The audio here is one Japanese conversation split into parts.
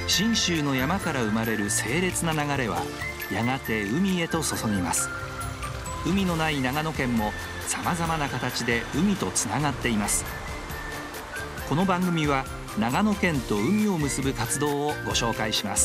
信州の山から生まれる清冽な流れはやがて海へと注ぎます。海のない長野県もさまざまな形で海とつながっています。この番組は長野県と海を結ぶ活動をご紹介します。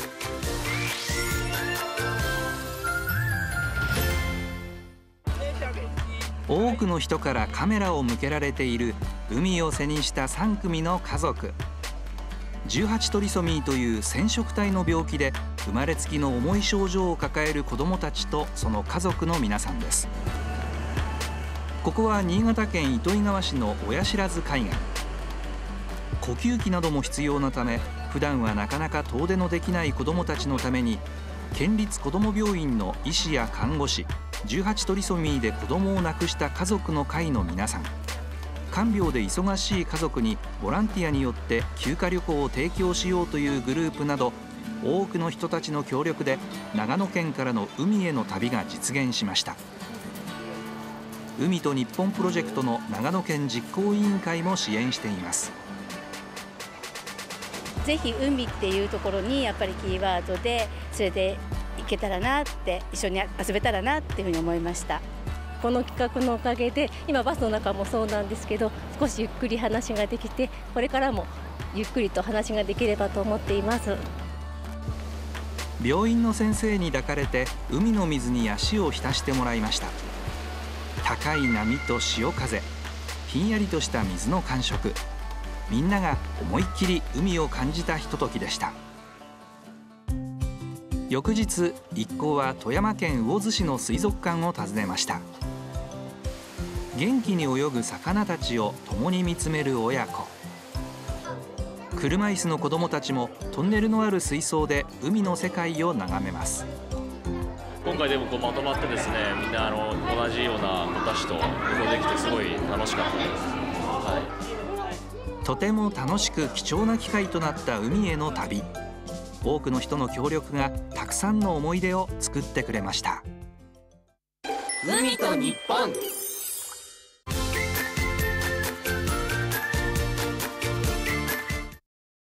多くの人からカメラを向けられている海を背にした3組の家族。18トリソミーという染色体の病気で生まれつきの重い症状を抱える子どもたちとその家族の皆さんです。ここは新潟県糸魚川市の親不知海岸。呼吸器なども必要なため普段はなかなか遠出のできない子どもたちのために県立こども病院の医師や看護師、18トリソミーで子どもを亡くした家族の会の皆さん、看病で忙しい家族にボランティアによって休暇旅行を提供しようというグループなど多くの人たちの協力で長野県からの海への旅が実現しました。海と日本プロジェクトの長野県実行委員会も支援しています。 ぜひ海っていうところにやっぱりキーワードで連れて行けたらなって、一緒に遊べたらなっていうふうに思いました。この企画のおかげで今バスの中もそうなんですけど、少しゆっくり話ができて、これからもゆっくりと話ができればと思っています。 病院の先生に抱かれて海の水に足を浸してもらいました。高い波と潮風、ひんやりとした水の感触、みんなが思いっきり海を感じたひとときでした。翌日、一行は富山県魚津市の水族館を訪ねました。元気に泳ぐ魚たちを共に見つめる親子。車椅子の子どもたちもトンネルのある水槽で海の世界を眺めます。 今回でもまとまってですね、みんな同じような子たちと旅行できてすごい楽しかったです。 とても楽しく貴重な機会となった海への旅。多くの人の協力がたくさんの思い出を作ってくれました。 海と日本。